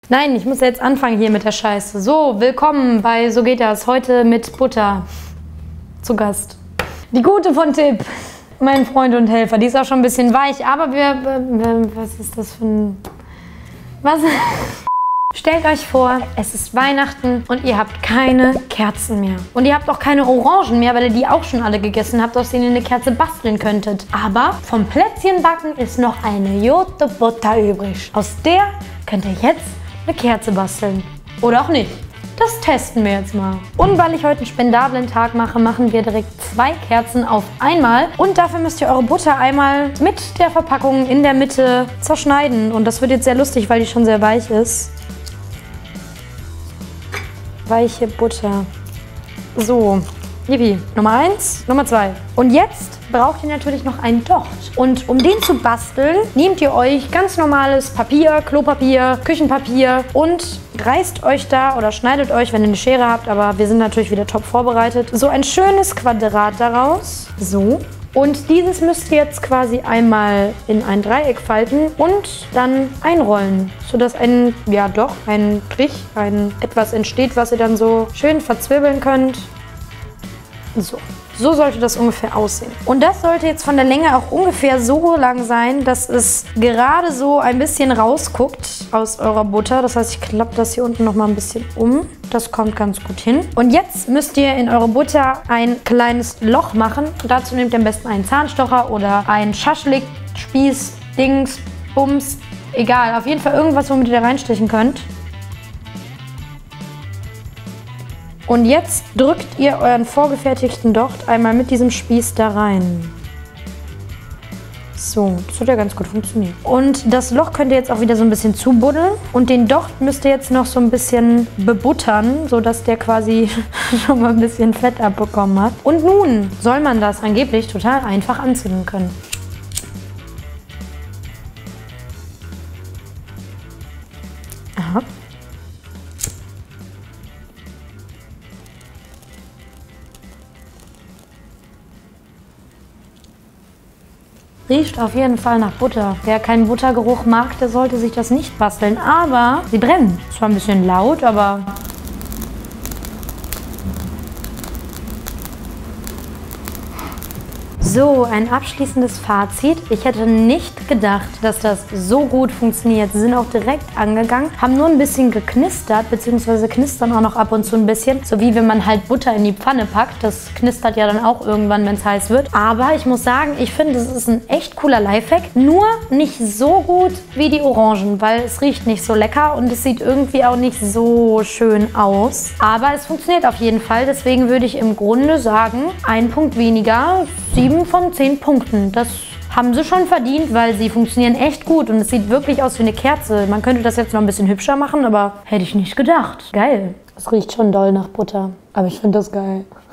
Nein, ich muss jetzt anfangen hier mit der Scheiße. So, willkommen bei So geht das. Heute mit Butter zu Gast. Die Gute von Tipp, mein Freund und Helfer. Die ist auch schon ein bisschen weich, aber was ist das für ein... Was? Stellt euch vor, es ist Weihnachten und ihr habt keine Kerzen mehr. Und ihr habt auch keine Orangen mehr, weil ihr die auch schon alle gegessen habt, aus denen ihr eine Kerze basteln könntet. Aber vom Plätzchenbacken ist noch eine Jote Butter übrig. Aus der könnt ihr jetzt eine Kerze basteln. Oder auch nicht. Das testen wir jetzt mal. Und weil ich heute einen spendablen Tag mache, machen wir direkt 2 Kerzen auf einmal. Und dafür müsst ihr eure Butter einmal mit der Verpackung in der Mitte zerschneiden. Und das wird jetzt sehr lustig, weil die schon sehr weich ist. Weiche Butter. So, yippie. Nummer 1, Nummer 2. Und jetzt braucht ihr natürlich noch einen Docht. Und um den zu basteln, nehmt ihr euch ganz normales Papier, Klopapier, Küchenpapier und reißt euch da oder schneidet euch, wenn ihr eine Schere habt, aber wir sind natürlich wieder top vorbereitet, so ein schönes Quadrat daraus. So. Und dieses müsst ihr jetzt quasi einmal in ein Dreieck falten und dann einrollen, sodass ein Strich, etwas entsteht, was ihr dann so schön verzwirbeln könnt. So sollte das ungefähr aussehen. Und das sollte jetzt von der Länge auch ungefähr so lang sein, dass es gerade so ein bisschen rausguckt aus eurer Butter. Das heißt, ich klappe das hier unten noch mal ein bisschen um. Das kommt ganz gut hin. Und jetzt müsst ihr in eure Butter ein kleines Loch machen. Dazu nehmt ihr am besten einen Zahnstocher oder einen Schaschlik, Spieß, Dings, Bums, egal. Auf jeden Fall irgendwas, womit ihr da reinstechen könnt. Und jetzt drückt ihr euren vorgefertigten Docht einmal mit diesem Spieß da rein. So, das hat ja ganz gut funktioniert. Und das Loch könnt ihr jetzt auch wieder so ein bisschen zubuddeln. Und den Docht müsst ihr jetzt noch so ein bisschen bebuttern, sodass der quasi schon mal ein bisschen Fett abbekommen hat. Und nun soll man das angeblich total einfach anzünden können. Aha. Riecht auf jeden Fall nach Butter. Wer keinen Buttergeruch mag, der sollte sich das nicht basteln. Aber sie brennen. Zwar ein bisschen laut, aber... So, ein abschließendes Fazit. Ich hätte nicht gedacht, dass das so gut funktioniert. Sie sind auch direkt angegangen, haben nur ein bisschen geknistert, beziehungsweise knistern auch noch ab und zu ein bisschen. So wie wenn man halt Butter in die Pfanne packt. Das knistert ja dann auch irgendwann, wenn es heiß wird. Aber ich muss sagen, ich finde, es ist ein echt cooler Lifehack. Nur nicht so gut wie die Orangen, weil es riecht nicht so lecker und es sieht irgendwie auch nicht so schön aus. Aber es funktioniert auf jeden Fall. Deswegen würde ich im Grunde sagen, 1 Punkt weniger, 7 von 10 Punkten. Das haben sie schon verdient, weil sie funktionieren echt gut und es sieht wirklich aus wie eine Kerze. Man könnte das jetzt noch ein bisschen hübscher machen, aber hätte ich nicht gedacht. Geil. Es riecht schon doll nach Butter, aber ich finde das geil.